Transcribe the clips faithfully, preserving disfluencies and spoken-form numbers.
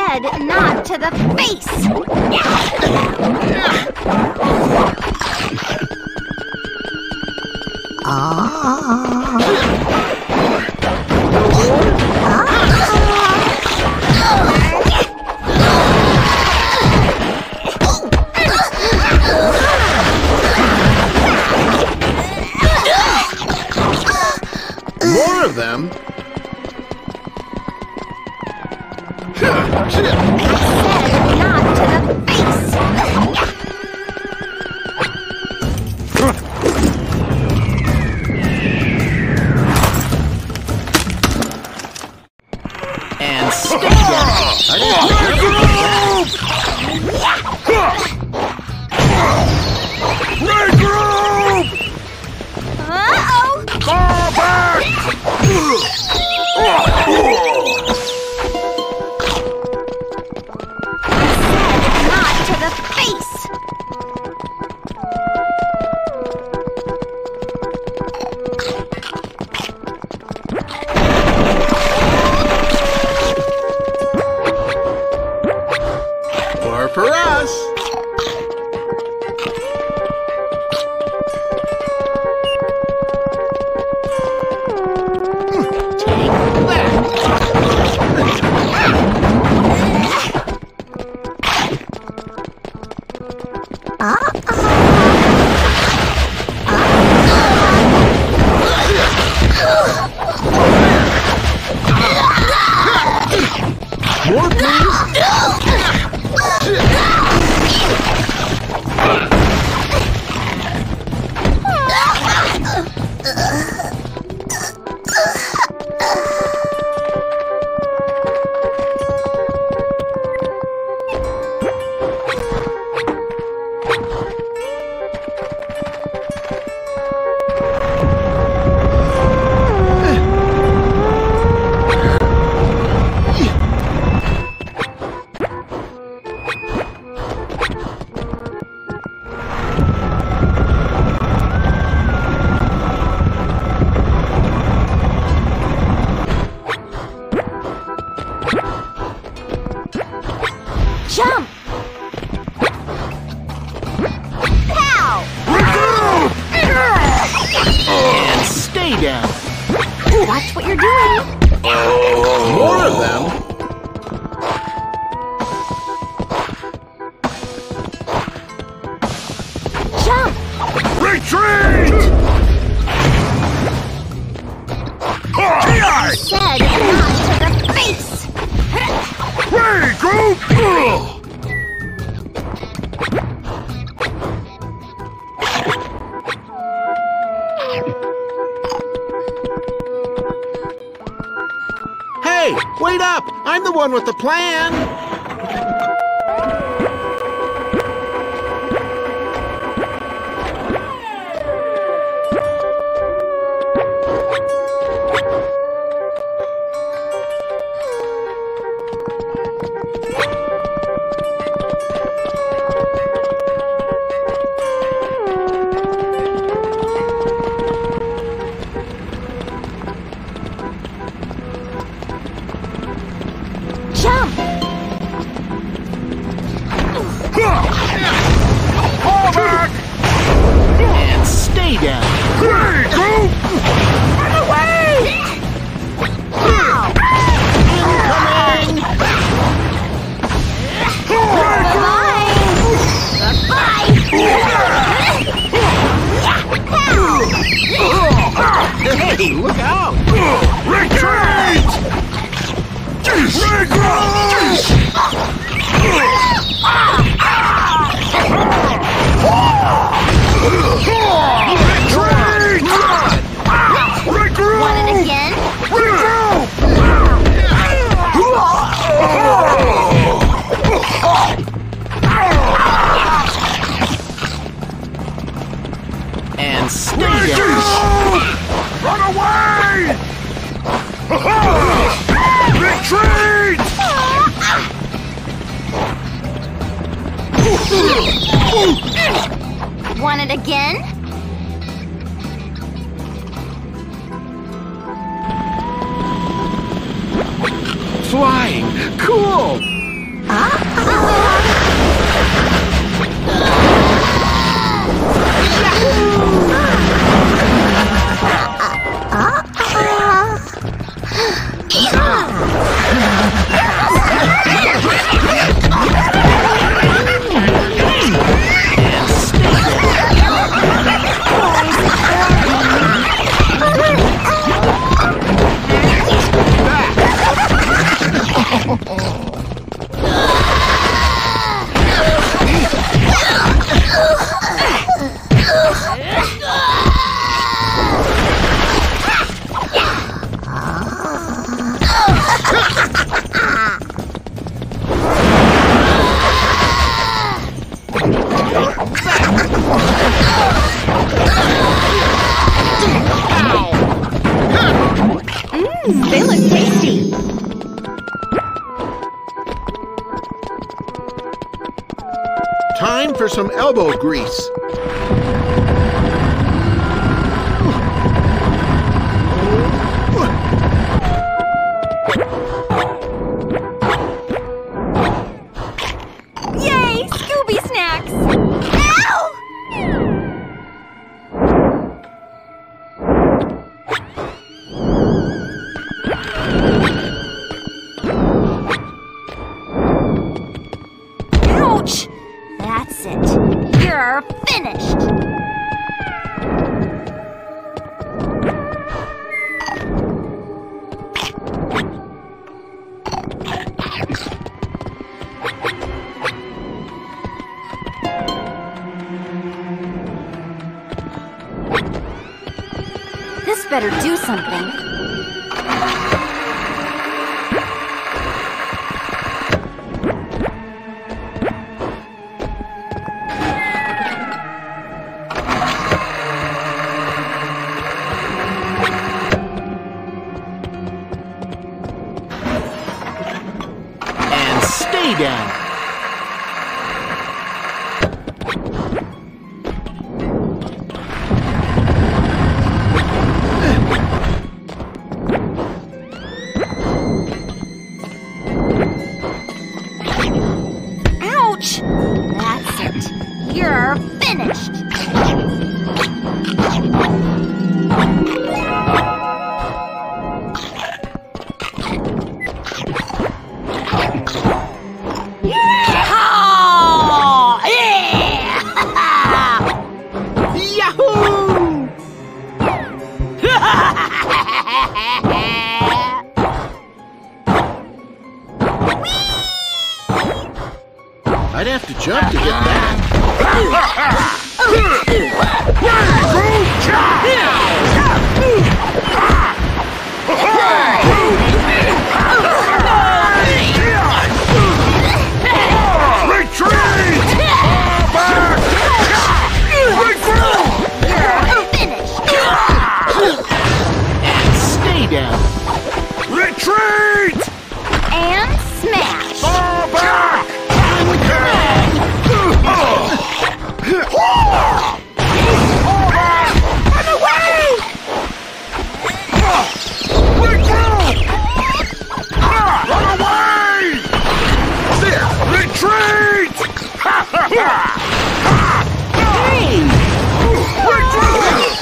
said not to the face! More of them? I said not to the face! And stay down! Regroup! Uh-oh! Fall back! Not to the face! Or for us! More, please? Jump! Pow! And stay down! Watch what you're doing! More of them? Jump! Retreat! I said not to the face! Regroup! Hey, wait up! I'm the one with the plan! Jump! Fall back! And stay down! Regroup! Run away! Pow! Incoming! Bye! Bye! Hey, look out! Retreat! Regroup! Retreat! Regroup! Want it again? Regroup! And stay down! Run away! Retreat! Want it again? Flying! Cool! Mmm, they look tasty. Time for some elbow grease. Yay, Scooby snacks! Ow! Ouch! That's it. You're finished. This better do something. And stay down. Ouch! That's it. You're finished. Yeehaw! Yeah! Yahoo! I'd have to jump to get that. Retreat! Back! Regroup! You're finished. And stay down. Retreat! And smash. Fall back! Run away! Regroup! Run away! There! Retreat! Hey! Regroup!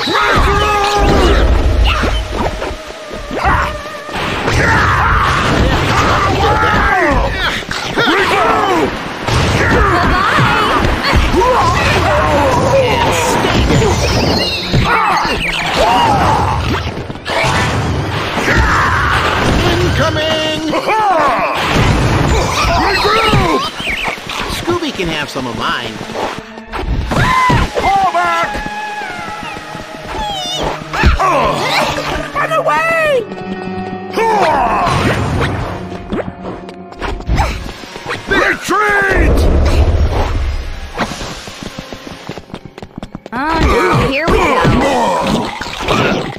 Regroup! Incoming! Regroup! Scooby can have some of mine. Fall back! Run away! Retreat! Oh no, here we go.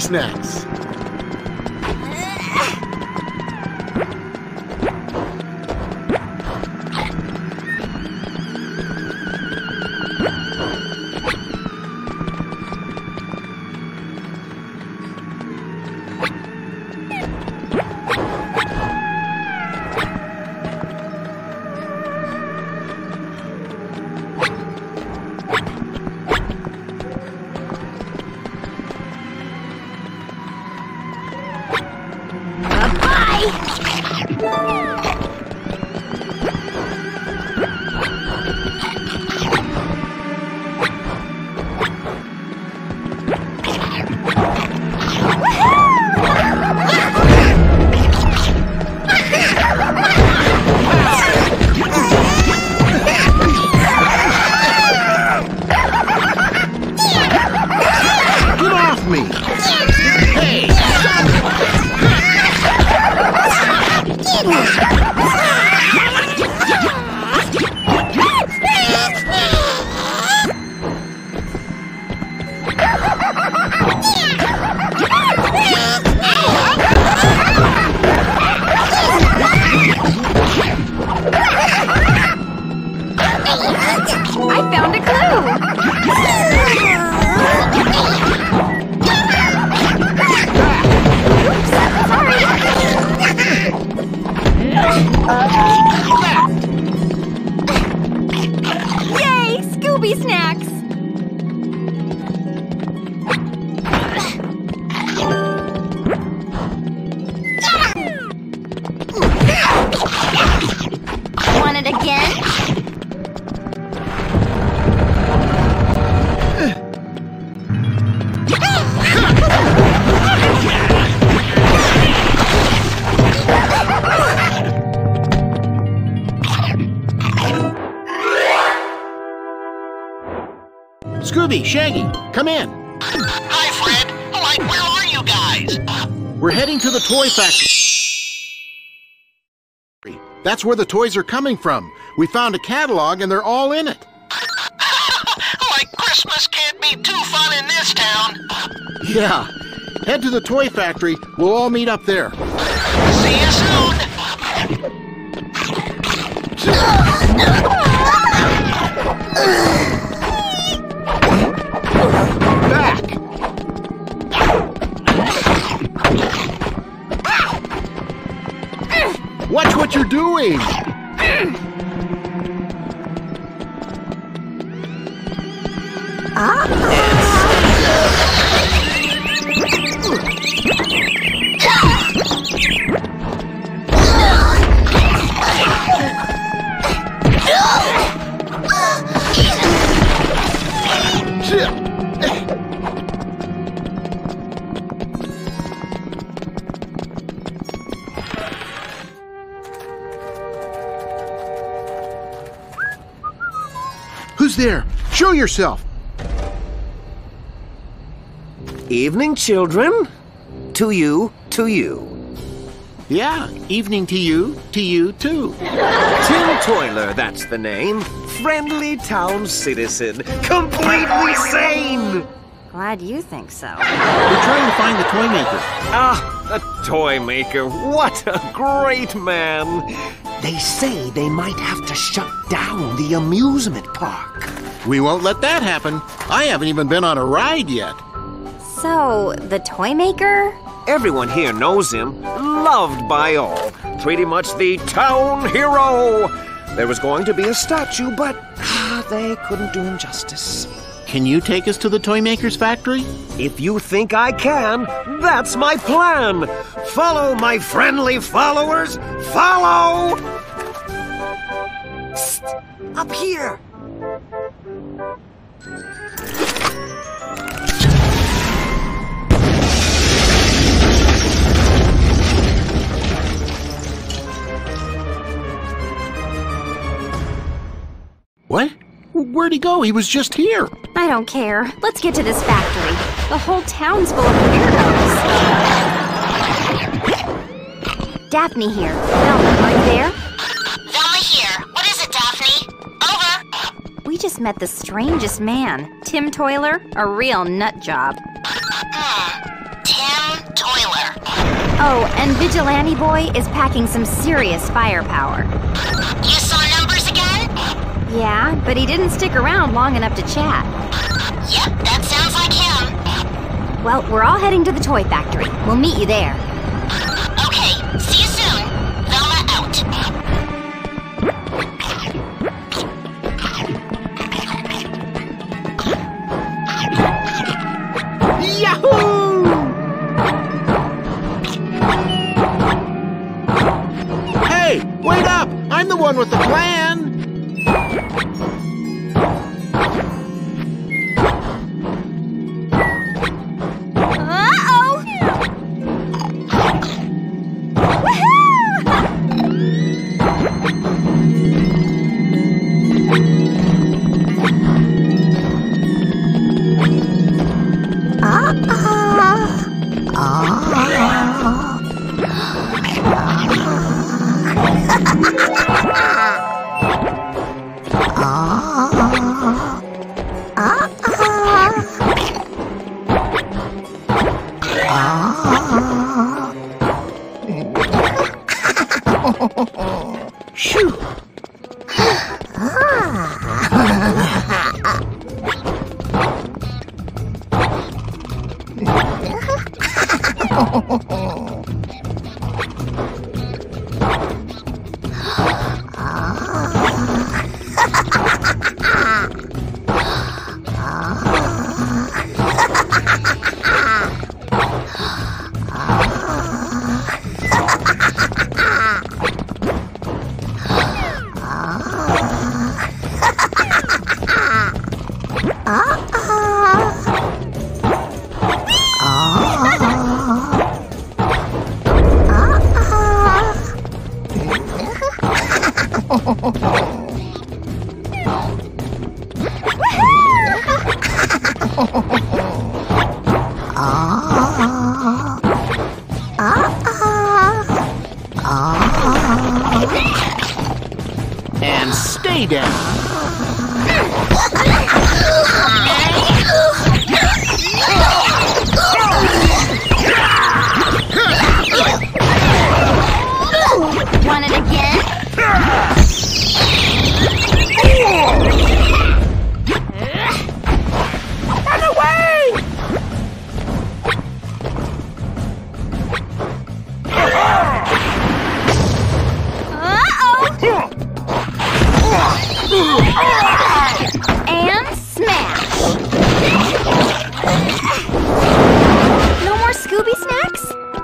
snacks. Scooby, Shaggy, come in. Hi, Fred. Like, where are you guys? We're heading to the toy factory. That's where the toys are coming from. We found a catalog and they're all in it. Like Christmas can't be too fun in this town. Yeah. Head to the toy factory. We'll all meet up there. See you soon. Back! Watch what you're doing! Who's there? Show yourself! Evening, children. To you, to you. Yeah, evening to you, to you too. Tim Toiler, that's the name. Friendly town citizen. Completely sane! Glad you think so. We're trying to find the toy maker. Ah, a toy maker. What a great man. They say they might have to shut down the amusement park. We won't let that happen. I haven't even been on a ride yet. So, the toy maker? Everyone here knows him, loved by all. Pretty much the town hero. There was going to be a statue, but ah, they couldn't do him justice. Can you take us to the toy maker's factory? If you think I can, that's my plan. Follow, my friendly followers. Follow! Psst, up here. What? Where'd he go? He was just here. I don't care. Let's get to this factory. The whole town's full of weirdos. Daphne here. Velma, are you there? Velma here. What is it, Daphne? Over. We just met the strangest man. Tim Toiler, a real nut job. Hmm. Tim Oh, and Vigilante Boy is packing some serious firepower. You saw numbers again? Yeah, but he didn't stick around long enough to chat. Yep, that sounds like him. Well, we're all heading to the toy factory. We'll meet you there. Okay, see you soon. Velma out. Yahoo! Hey, wait up! I'm the one with the plan! Uh-oh! Shoo! And stay down. Want it again? Run away! Uh-oh! And smash! No more Scooby snacks?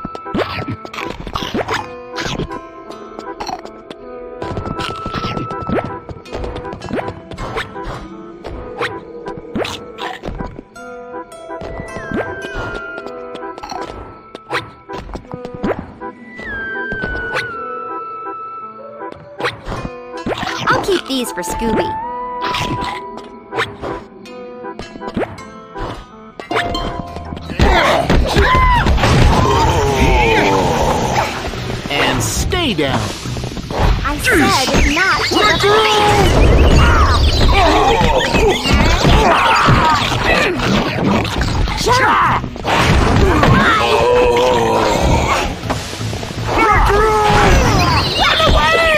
I'll keep these for Scooby. And stay down. I said not to Jump! Run away!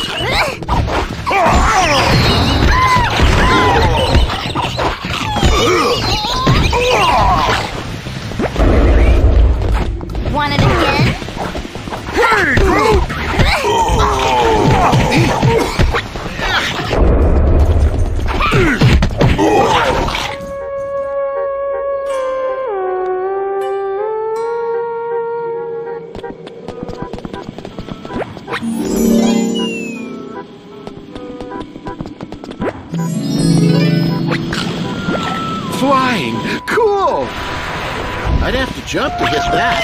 Want it again? Flying! Cool! I'd have to jump to get that.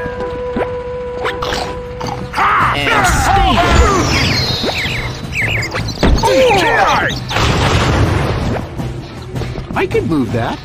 And stay down. I can move that.